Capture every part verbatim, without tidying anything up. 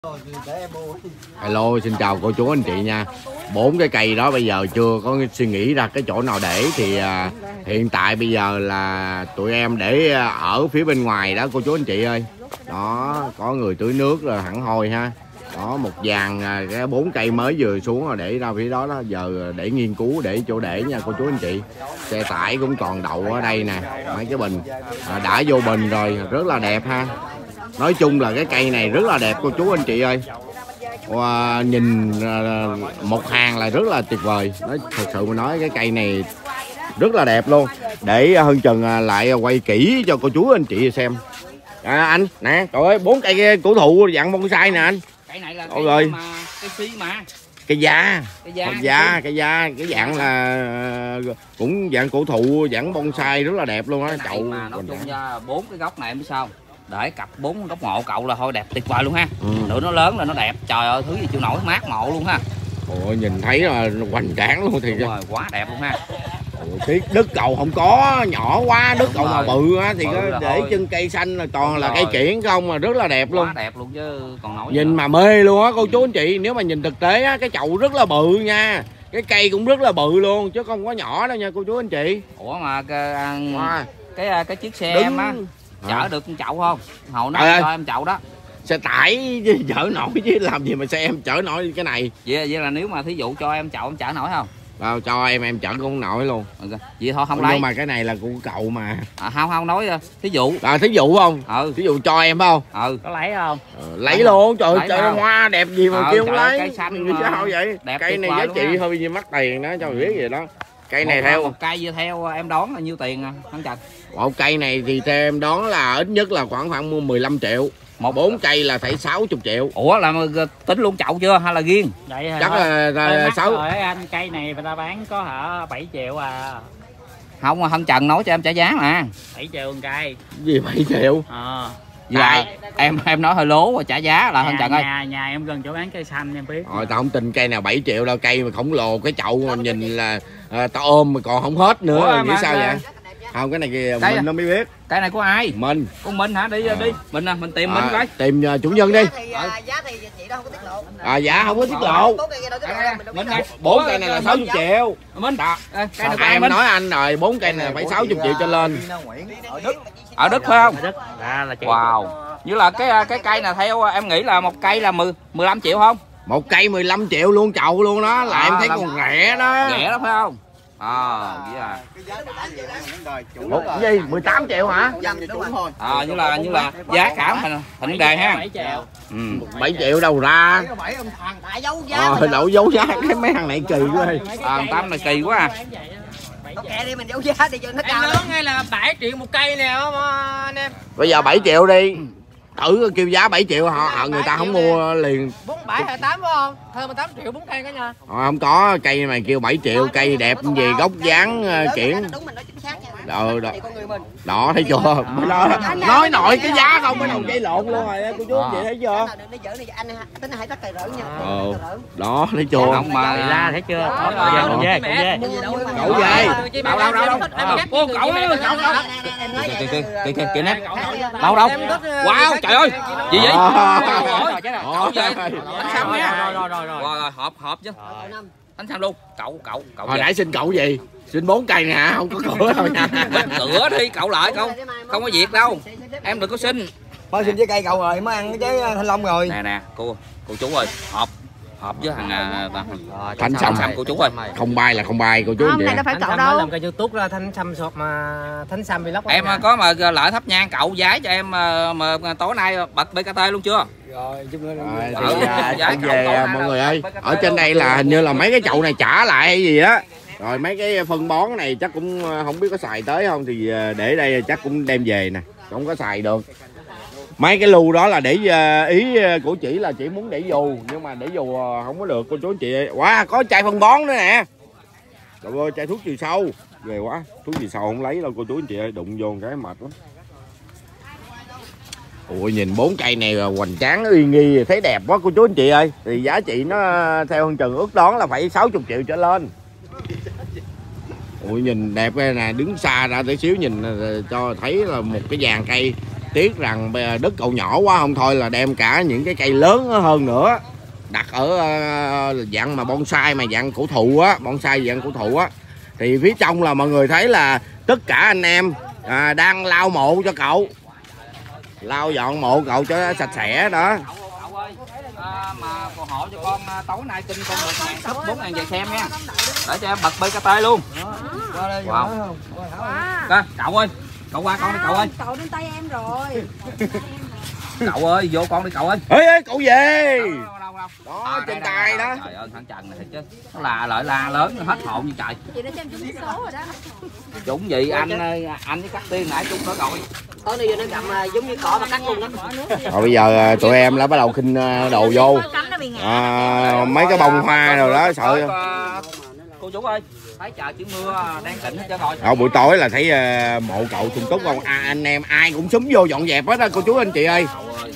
Hello, xin chào cô chú anh chị nha. Bốn cái cây đó bây giờ chưa có suy nghĩ ra cái chỗ nào để thì à, hiện tại bây giờ là tụi em để ở phía bên ngoài đó cô chú anh chị ơi. Đó, có người tưới nước rồi hẳn hoi ha. Đó, một dàn cái bốn cây mới vừa xuống rồi để ra phía đó đó, giờ để nghiên cứu để chỗ để nha cô chú anh chị. Xe tải cũng còn đậu ở đây nè, mấy cái bình à, đã vô bình rồi, rất là đẹp ha. Nói chung là cái cây này rất là đẹp cô chú anh chị ơi. Wow, nhìn một hàng là rất là tuyệt vời. Nói thật sự mà nói cái cây này rất là đẹp luôn. Để Hân Trần lại quay kỹ cho cô chú anh chị xem. À, anh nè, trời ơi, bốn cây cổ thụ dạng bonsai nè anh. Cây này là cây rồi. Mà cây si mà. Cây da. Cây da, cây da, cây da, cái dạng là cũng dạng cổ thụ, dạng bonsai rất là đẹp luôn á. Chậu mà nói chung ra bốn cái gốc này em biết sao? Để cặp bốn gốc ngộ cậu là thôi đẹp tuyệt vời luôn ha. Ừ. Nữa nó lớn là nó đẹp, trời ơi thứ gì chịu nổi, mát ngộ luôn ha. Ôi nhìn thấy là hoành tráng luôn thì rồi, quá đẹp luôn ha. Cái đất cầu không có nhỏ quá, đất cầu mà bự á thì có để thôi. Chân cây xanh là toàn là cây kiển không mà rất là đẹp luôn. Quá đẹp luôn chứ còn nói nhìn mà mê luôn á cô chú anh chị. Nếu mà nhìn thực tế á, cái chậu rất là bự nha, cái cây cũng rất là bự luôn chứ không có nhỏ đâu nha cô chú anh chị. Ủa mà cái à, cái, cái chiếc xe Đứng... em á chở à. Được chậu không? Hậu nó à. Cho em chậu đó. Xe tải chở nổi chứ làm gì mà xe em chở nổi cái này. Vậy, vậy là nếu mà thí dụ cho em chậu em chở nổi không? Đâu, cho em em chở cũng không nổi luôn. Okay. Vậy thôi không lấy. Nhưng mà cái này là của cậu mà. À, không không nói thí dụ. À thí dụ không? Ừ. Thí dụ cho em không? Ừ. Có lấy không? Ừ, lấy, lấy luôn. Trời ơi trời, hoa đẹp gì mà ừ, kêu không lấy. Cây xanh mà. Sao vậy? Đẹp cây này giá trị hơi như mắc tiền đó cho người biết vậy đó. Cây này một, theo một cây như theo em đón là nhiêu tiền à anh Trần? Một cây này thì theo em đón là ít nhất là khoảng khoảng mua mười lăm triệu. Một bốn cây là phải sáu mươi triệu. Ủa là tính luôn chậu chưa hay là riêng? Vậy chắc là sáu. Rồi anh cây này người ta bán có hả bảy triệu à. Không, Hân Trần nói cho em trả giá mà. bảy triệu một cây. Gì bảy triệu? Ờ. Dạ, em em nói hơi lố và trả giá là Hân Trần ơi. Nhà nhà em gần chỗ bán cây xanh em biết. Rồi tao không tin cây nào bảy triệu đâu, cây mà khổng lồ, cái chậu mà nhìn là à, tao ôm mà còn không hết nữa. Ủa, nghĩ sao vậy? Không, cái này kìa mình à? Nó mới biết. Cái này của ai? Mình. Của mình hả? Đi à. Đi. Mình à, mình tìm à, mình coi. Tìm uh, chủ nhân đi. Thì, à, giá thì chị đó không có tiết lộ. À dạ không có tiết lộ. Mình này bốn cây này là sáu mươi triệu. Mình. À, cây này em nói anh rồi, bốn cây này phải sáu mươi triệu cho lên. Ở Đức. Ở Đức phải không? Ở Đức. À, là wow. Như là cái cái cây này theo em nghĩ là một cây là mười mười lăm triệu không? Một cây mười lăm triệu luôn, chậu luôn đó, là à, em thấy làm... còn rẻ đó. Rẻ đó phải không? À, vậy à. Một gì? mười tám triệu hả? À, như là như là giá cả thành thành đề ha. bảy triệu. Ừ. bảy triệu đâu ra? Ờ, đậu dấu giá cái mấy thằng này kỳ quá. À, tám này kỳ quá à. Kệ đi mình dấu giá đi cho nó cao. Lớn hay là bảy triệu một cây nè anh em. Bây giờ bảy triệu đi. Thử kêu giá bảy triệu họ, họ người ta không mua liền. bốn mươi bảy hay tám phải không? Hơn mười tám triệu bốn cây cả nha. Ờ, không có, cây này kêu bảy triệu, cây đẹp gì gốc dáng kiển. Ờ, đó. Đó thấy chưa? Mới nói, nói nội cái giá không mới đồng dây lộn luôn rồi cô chú chị thấy chưa? Ờ, đó thấy chưa? Không mà ra thấy chưa? Cậu về, cậu về. Cậu về. Đâu đâu đâu đâu. Ô cậu ơi, cậu đâu. Kìa kìa kìa kìa nè. Đâu đâu. Wow, trời ơi. Gì vậy? Cậu về. Bánh xăm nha. Rồi rồi rồi. Rồi hộp hộp chứ. Bánh xăm luôn. Cậu cậu cậu. Hồi nãy xin cậu gì? Xin bốn cây nè, không có cửa đâu nha. Cửa đi, cậu lại không. Không có việc đâu. Em đừng có xin. Mới xin trái cây cậu rồi, mới ăn cái trái thanh long rồi. Nè nè, cô cô chú ơi, hộp hộp với thằng Thanh Sâm cô chú ơi. Không bay là không bay cô chú không, này đâu phải cậu đâu. Làm cái YouTube ra Thanh Sâm sọt mà Thanh Sâm vlog. Em có mà lợi thắp nhang cậu giái cho em mà, mà tối nay bật bê ca tê luôn chưa? Rồi, chung lên. Rồi thì về mọi người ơi. Ở trên đây là hình như là mấy cái chậu này trả lại hay gì á. Rồi mấy cái phân bón này chắc cũng không biết có xài tới không thì để đây chắc cũng đem về nè, không có xài được. Mấy cái lu đó là để ý của chị là chị muốn để dù nhưng mà để dù không có được cô chú anh chị. Wow, có chai phân bón nữa nè. Trời ơi, chai thuốc trừ sâu ghê quá, thuốc trừ sâu không lấy đâu cô chú anh chị ơi, đụng vô cái mệt lắm. Ui nhìn bốn cây này hoành tráng uy nghi thấy đẹp quá cô chú anh chị ơi. Thì giá trị nó theo Hân Trần ước đoán là phải sáu mươi triệu trở lên. Ui nhìn đẹp đây nè, đứng xa ra tí xíu nhìn cho thấy là một cái dàn cây tiếc rằng đất cậu nhỏ quá, không thôi là đem cả những cái cây lớn hơn nữa đặt ở uh, dạng mà bonsai mà dạng cổ thụ á, bonsai dạng cổ thụ á. Thì phía trong là mọi người thấy là tất cả anh em à, đang lau mộ cho cậu, lau dọn mộ cậu cho sạch sẽ đó. Cậu ơi, à, mà phù hộ cho con à, tối nay kinh con được ngàn sub bốn ngàn về xem nha, để cho em bật bê ca tê luôn. Wow. Wow. Cậu ơi, cậu qua con đi cậu ơi. Cậu đến tay em rồi. Cậu ơi, vô con đi cậu ơi. Ê, ê cậu về. Đâu, đâu, đâu, đâu. Đó, À, trên đây, tay đây, đó. Trời ơi, thằng Trần này thiệt chứ. Nó là lợi la lớn hết hồn như trời. Chị đã cho em trúng số rồi đó. Trúng gì anh anh với các tiên nãy trúng đó rồi. Tối nay nó gặm giống như cỏ mà cắt luôn đó. Rồi bây giờ tụi em đã bắt đầu khinh đồ vô. À, mấy cái bông hoa rồi đó sợ. Cô chú ơi, thấy trời chỉ mưa đang tịnh hết trơn rồi. Ở buổi tối là thấy uh, mộ cậu sung túc không? À, anh em ai cũng xúm vô dọn dẹp hết á cô chú anh chị ơi.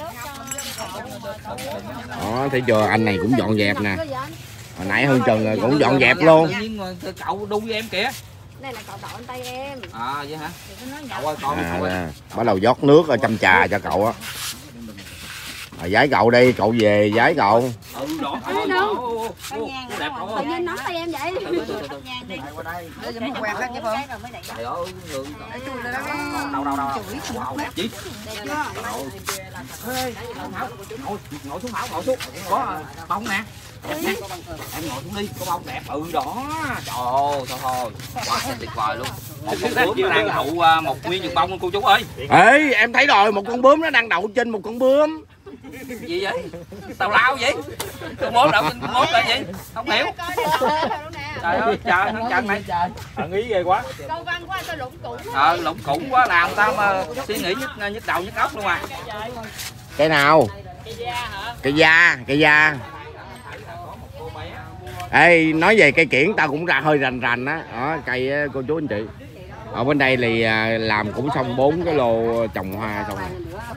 Đó, thấy chưa, anh này cũng dọn dẹp nè. Hồi nãy Hương Trần cũng dọn dẹp luôn. Cậu đu với em kìa. Đây là cậu cậu anh tay em. À vậy hả? Cậu ơi con À, cậu ơi. bắt đầu rót nước chăm trà cho cậu á. À, giái cậu đi, cậu về giái cậu. Ừ đó. Đâu? Đẹp cậu Tự ơi. nhiên nắm tay em vậy. Quen hết chứ không? Trời ơi, ngượng. Đâu đâu đâu. Wow, đẹp chí. Ngồi, ngồi xuống Thảo, ngồi xuống. Có bông nè. Em ngồi xuống đi, có bông đẹp. Ừ đó. Trời ơi, thôi thôi. Quá tuyệt vời luôn. Một con bướm đang đậu một nguyên chục bông luôn cô chú ơi. Ê, em thấy rồi, một con bướm nó đang đậu trên một con bướm. Gì vậy? Tào lao vậy? Con bướm đậu trên con bướm là gì? Không hiểu. Trời ơi, trời thằng Trần này. Ẩn ý ghê quá. Câu văn quá sao lủng củng. Ờ, lủng củng quá làm sao mà suy nghĩ nhức nhức đầu nhức óc luôn à. Cái nào? Cây da, cây da. Ê, nói về cây kiển tao cũng ra hơi rành rành á. Đó, cây á, cô chú anh chị. Ở bên đây thì làm cũng xong bốn cái lô trồng hoa xong rồi.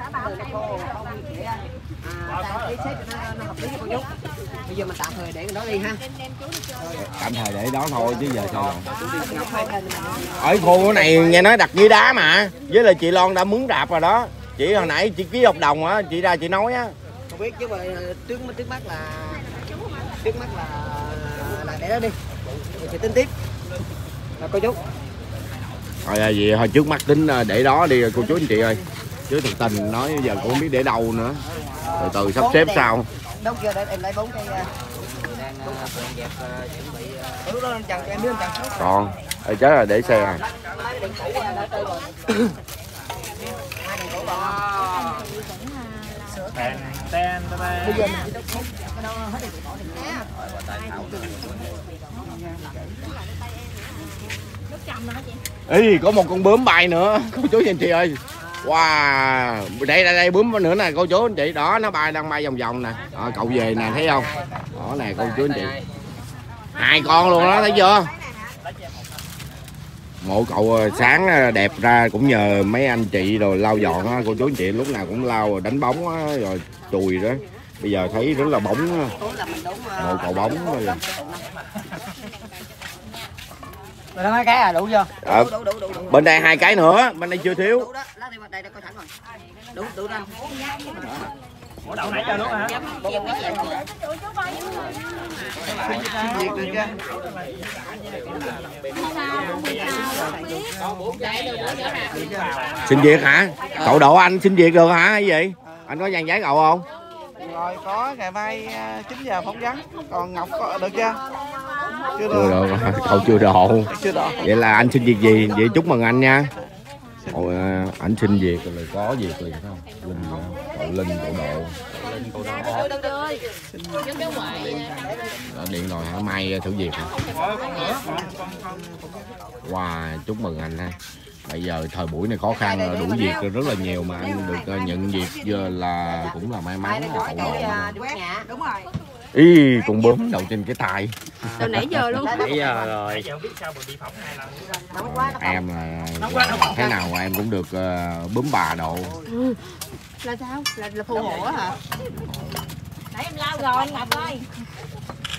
Bây giờ mình tạm thời để nó đi ha. Tạm thời để đó thôi chứ giờ sao rồi. Ở khu cái này nghe nói đặt dưới đá mà. Với là chị Loan đã mướn rạp rồi đó. Chị hồi nãy chị ký hợp đồng á, chị ra chị nói á. Không biết chứ mà trước trước mắt là trước mắt là là để đó đi. Mình sẽ tính tiếp. Rồi cô chú. Thôi gì thôi trước mắt tính để đó đi cô chú anh chị ơi. Chứ thực tình nói giờ cũng không biết để đâu nữa. Từ từ sắp xếp sao. Đâu giờ để em lấy bốn cây lúc đó Trần em biết Trần. Còn ê, chết là để xe à. Bây giờ Ê, có một con bướm bay nữa cô chú anh chị ơi. Wow, đây đây đây bướm nữa nè cô chú anh chị, đó nó bay đang bay vòng vòng nè. Đó, cậu về nè thấy không? Đó nè cô chú anh chị. Hai con luôn đó thấy chưa? Mộ cậu sáng đẹp ra cũng nhờ mấy anh chị rồi lau dọn á cô chú anh chị, lúc nào cũng lau rồi đánh bóng á, rồi chùi đó. Bây giờ thấy rất là bóng. Mộ cậu bóng rồi. Rồi đó mấy cái à, đủ chưa? À, đủ, đủ, đủ, đủ. Bên đây hai cái nữa, bên đây chưa thiếu. Đủ đó, lá đây đây coi sẵn rồi. Đủ đủ ra. Ủa đậu nãy cho nước hả? Xin việc hả? Cậu Độ Anh xin việc được hả hay gì? Anh có dàn giấy cậu không? Rồi có ngày mai chín giờ phỏng vấn. Còn Ngọc có được chưa? Chưa Chưa được, cậu chưa độ. Chưa độ. Vậy là anh xin việc gì? Vậy chúc mừng anh nha. Ôi, anh xin việc rồi có việc liền không? Linh, cậu Linh, cậu Độ. Đã điện rồi hả? Mai thử việc hả? Wow, chúc mừng anh ha. Bây giờ thời buổi này khó khăn, đuổi việc rất là nhiều mà anh được nhận việc giờ là cũng là may mắn. Cậu Độ. Đúng rồi. Ý, con bướm đậu trên cái tay. Từ nãy giờ luôn. Nãy giờ rồi. Em là thế nào em cũng được uh, bướm bà độ. Ừ. Là sao? Là, là phù hộ hả? Nãy em lao rồi anh Ngọc ơi.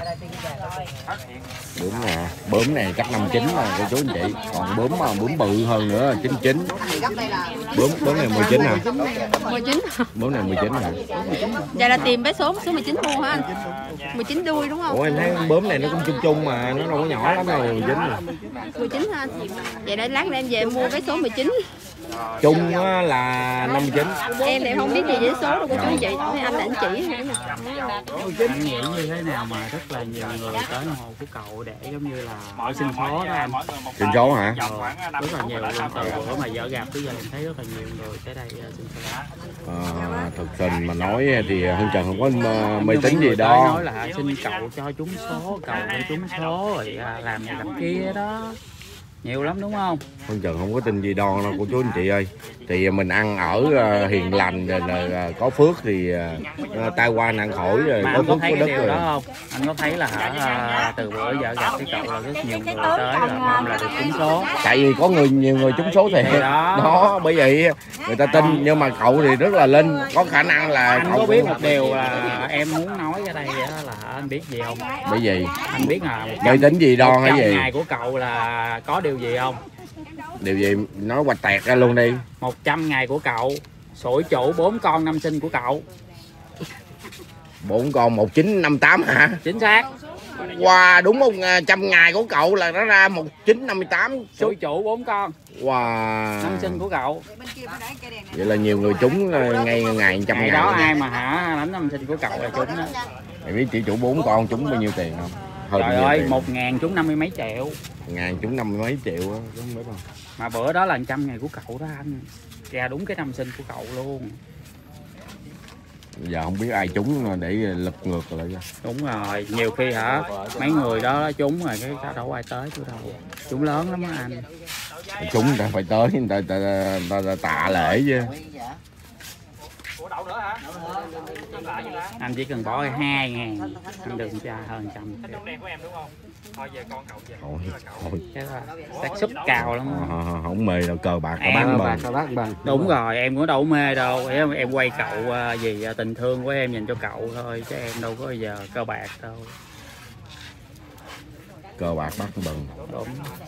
Bướm nè, bướm này chắc năm chín mà cô chú anh chị. Còn bướm mà bướm bự hơn nữa chín chín. Bướm bướm này mười chín hả? mười chín. Bướm này mười chín hả? Vậy là tìm vé số số mười chín mua hả anh? mười chín đuôi đúng không? Ủa em thấy bướm này nó cũng chung chung mà nó đâu có nhỏ lắm đâu, mười chín mà. mười chín hả anh? Vậy để lát nữa em về em mua vé số mười chín. Chung là năm mươi chín. Em thì không biết gì về số đâu cô chú anh chị. Thế anh là anh chỉ nữa nè. Anh nghĩ như thế nào mà rất là nhiều người tới hồ của cậu để giống như là mọi sinh số đó anh. Sinh số hả? Ờ, rất là nhiều luôn, từ bữa mà vợ gặp bây giờ em thấy rất là nhiều người tới đây uh, sinh số. À, thực tình mà nói thì Hương Trần không có mê tín gì đó. đó. Nói là xin cậu cho trúng số, cậu cho trúng số rồi uh, làm này làm kia đó. Nhiều lắm đúng không? Hương Trần không có tin gì đo đâu cô chú anh chị ơi. Thì mình ăn ở uh, hiền lành rồi là uh, có phước thì uh, tai qua nạn khỏi rồi mà có anh có phước thấy có cái đất điều rồi. đó không? Anh có thấy là hả uh, từ bữa giờ gặp cái cậu là rất nhiều người tới là mong là được trúng số. Tại vì có người nhiều người trúng số thì đó. đó bởi vậy người ta tin, nhưng mà cậu thì rất là linh, có khả năng là Anh cậu có biết cũng... một điều là em muốn nói ở đây là anh biết gì không? Bởi vì Anh biết là mê tín gì đo hay gì? ngày của cậu là có điều gì không? Điều gì nói hoạch tẹt ra luôn đi. một trăm ngày của cậu sủi chủ bốn con năm sinh của cậu. Bốn con một chín năm tám hả? Chính xác. Wow, đúng một trăm ngày của cậu là nó ra một chín năm tám. Sủi chủ bốn con. Wow. Năm sinh của cậu. Vậy là nhiều người trúng ngay ngày trăm Ngày ngày. đó ai mà hả đánh năm sinh của cậu là trúng đó. Mày biết chỉ chủ bốn con trúng bao nhiêu tiền không? Hơn Trời ơi, một ngàn trúng năm mươi mấy triệu. Ngàn trúng năm mươi mấy triệu á, đúng biết không? Mà bữa đó là trăm ngày của cậu đó anh. Ra đúng cái năm sinh của cậu luôn. Giờ không biết ai trúng để lật ngược lại ra. Đúng rồi, nhiều khi hả mấy người đó trúng rồi cái đâu có ai tới tôi đâu. Trúng lớn lắm á anh. Trúng người ta phải tới, người ta, ta, ta, ta, ta tạ lễ chứ. Anh chỉ cần bỏ hai ngàn anh đừng cho hơn trăm. Thôi, thôi. Cái xác suất cao lắm. À, không mê đâu, cờ bạc Em bán bằng. đúng rồi, em cũng đâu mê đâu. Em em quay cậu uh, vì uh, tình thương của em dành cho cậu thôi chứ em đâu có giờ cơ bạc đâu. Cờ bạc bắt bằng. Đúng.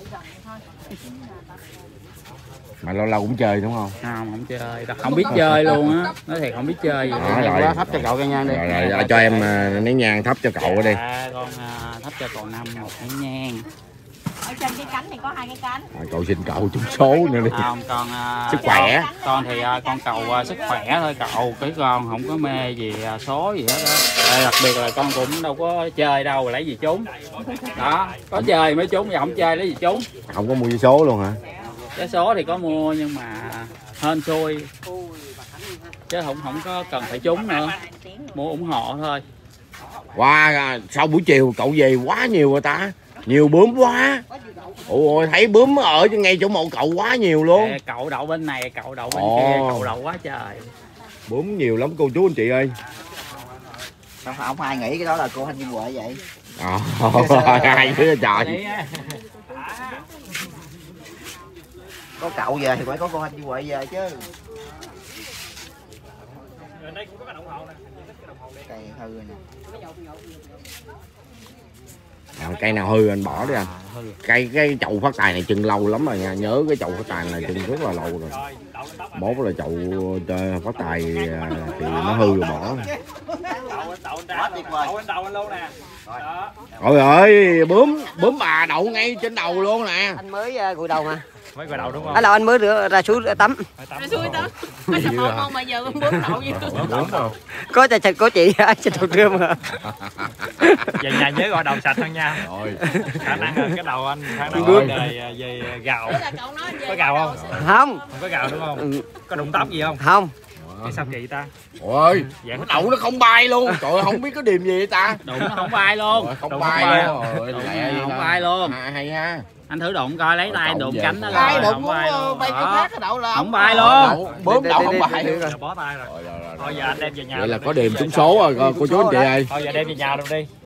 Mà lâu lâu cũng chơi đúng không? Không, không chơi, không biết chơi luôn á. Nói thiệt không biết chơi gì. Đó, rồi. Thắp cho cậu cây nhang đi. Rồi, rồi, rồi cho em uh, nén nhang thắp cho cậu ở đây. À, con uh, thắp cho cậu Năm một nén nhang. Ở trên cái cánh này có hai cái cánh. À, cậu xin cậu trúng số nữa đi. Không, con uh, sức khỏe. Con, con thì uh, con cầu uh, sức khỏe thôi cậu, cái con không có mê gì uh, số gì hết đó. À, đặc biệt là con cũng đâu có chơi đâu lấy gì trúng. Đó, có chơi mới trúng, giờ không chơi lấy gì trúng. Không có mua vé số luôn hả? Vé số thì có mua nhưng mà hên xui. Chứ không không có cần phải trúng nữa. Mua ủng hộ thôi. Wow, sau buổi chiều cậu về quá nhiều rồi ta. Nhiều bướm quá. Ôi thấy bướm ở ngay chỗ mộ cậu quá nhiều luôn. Ê, cậu đậu bên này, cậu đậu bên Ồ. kia, cậu đậu quá trời. Bướm nhiều lắm cô chú anh chị ơi. Không, không ai nghĩ cái đó là cô Thanh Kim Huệ vậy. Ờ, hai đứa trời. Có cậu về thì phải có cô Thanh Kim Huệ về chứ. Cây hư nè. À, cây nào hư anh bỏ đi anh. Cây cái chậu phát tài này chừng lâu lắm rồi nha, nhớ cái chậu phát tài này chừng rất là lâu rồi. Mốt là chậu phát tài thì nó hư rồi bỏ. Ôi ơi, bướm bướm bà đậu ngay trên đầu luôn nè. Anh mới uh, gội đầu mà. Mới gội đầu đúng không? Ở đâu anh mới rửa ra suối tắm. Ra suối tắm. Có sập không không mà giờ con bướm đậu gì. Bướm đâu? Có cha có chị ai trên đầu trưa mà. Về nhà nhớ gội đầu sạch hơn nha. Rồi. Khả năng là cái đầu anh khả năng Rồi. về về gạo. Có gạo không? Không. Không có gạo đúng không? Có đụng tóc gì không? Không. Cái sao kỳ ta? Ôi, cái đậu nó không bay luôn. Trời ơi, không biết có điềm gì vậy ta. Đụng nó không bay luôn. Rồi, không Đụng bay không luôn. Rồi, Đụng lẹ vậy không đó. bay luôn. À, hay ha. Anh thử đụng coi, lấy Rồi, tay cậu đụng về. cánh nó Ai rồi. đụng Không bay luôn. bay cái Đó. khác cái đậu là Không bay Đậu, luôn. bướm đậu không bay. Giờ bó tay rồi. Rồi, rồi, rồi, Thôi rồi. giờ anh đem về nhà. Vậy là có điềm trúng số rồi cô chú anh chị ơi. Thôi giờ đem về nhà luôn đi.